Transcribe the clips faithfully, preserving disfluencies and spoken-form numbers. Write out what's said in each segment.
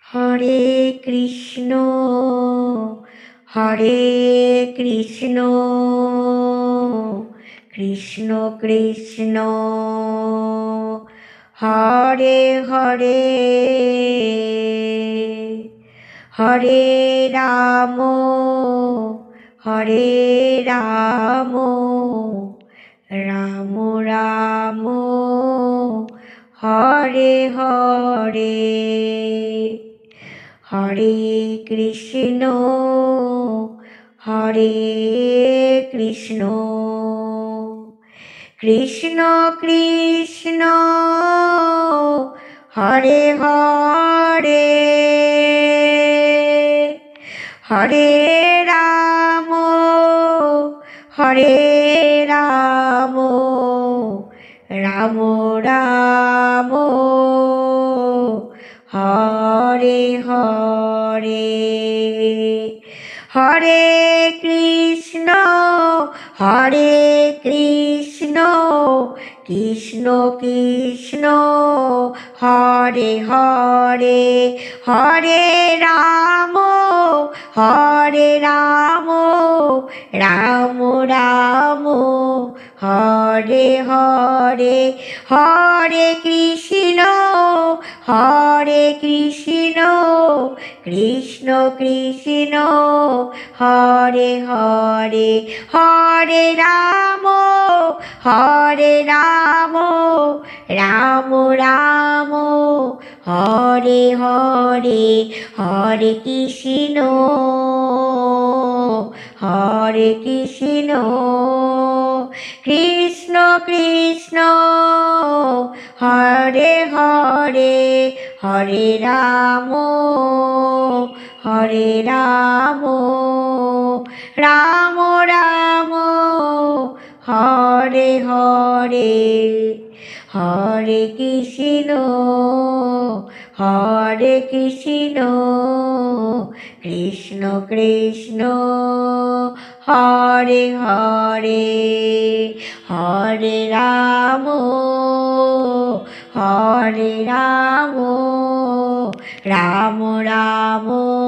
Hare Krishna Hare Krishna Krishna Krishna Hare Hare Hare Ram Hare Ram Ram Ram Hare Hare Hare Krishna Hare Krishna Krishna Krishna Hare Hare Hare Ram Hare Ram Ram Ram Hare Hare Hare Krishna Hare Krishna Krishna Krishna Hare Hare Hare Ram Hare Ram Ram Ram Hare Hare Hare Krishna Hare Krishna Krishna Krishna Hare Hare Hare Ram Hare Ram Ram Ram Hare Hare Hare Krishna Hare Krishna Krishna Krishna Hare Hare Hare Ram Hare Ram Ram Ram Hare Hare Hare Krishna Hare Krishna Krishna Krishna Hare Hare Hare Ram Hare Ram Ram Ram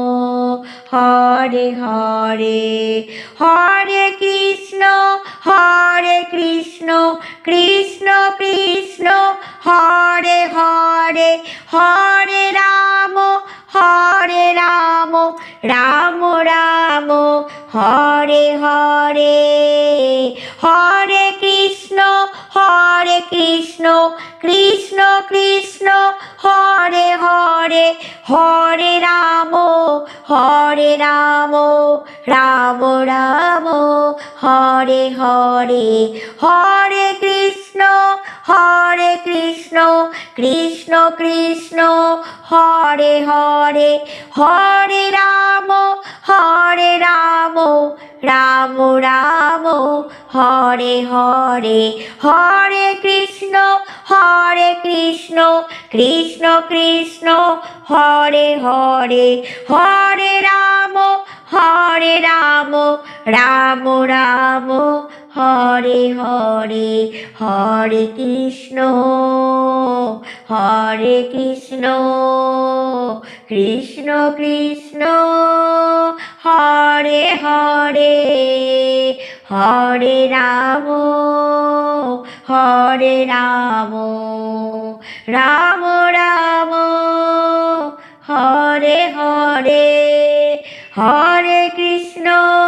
Hare Hare Hare Krishna Hare Krishna Krishna Krishna Hare Hare Hare Ram Hare Ram Ram Ram Hare Hare Hare Krishna Hare Krishna Krishna Krishna Hare Hare Hare Ram Hare Ram Ram Ram Hare Hare Hare Krishna Hare Krishna Krishna Krishna Hare Hare Hare Ram Hare Ram Ram Ram Hare Hare Hare Krishna Hare Krishna Krishna Krishna Hare Hare Hare Ram Hare Ram Ram Ram Hare Hare Hare Krishna Hare Krishna Krishna Krishna Hare Hare Hare Ram Hare Ram Ram Ram Hare Hare Hare Krishna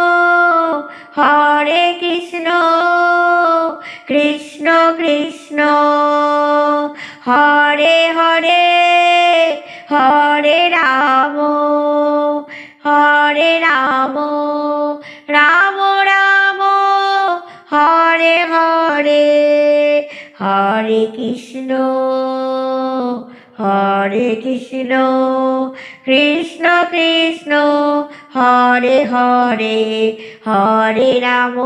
Hare Krishna Krishna Krishna Hare Hare Hare Ram Hare Ram Ram Ram Hare Hare Hare Krishna Hare Krishna Krishna Krishna Hare Hare Hare Ram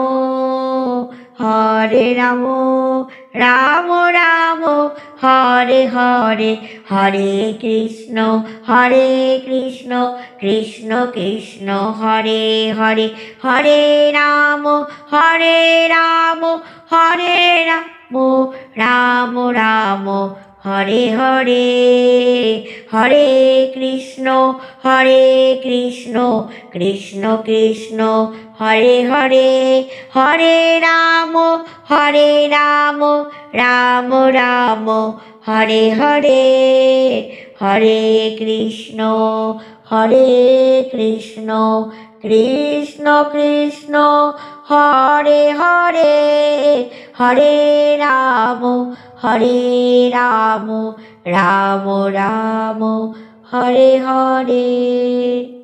Hare Ram Ram Ram Hare Hare Hare Krishna Hare Krishna Krishna Krishna Hare Hare Hare Ram Hare Ram Hare Ram Ram Ram Hare Hare Hare Krishna Hare Krishna Krishna Krishna Hare Hare Hare Ram Hare Ram Ram Ram Hare Hare Hare Krishna Hare Krishna Krishna Krishna Hare Hare Hare Ram Hare Ram Ram Ram Hare Hare.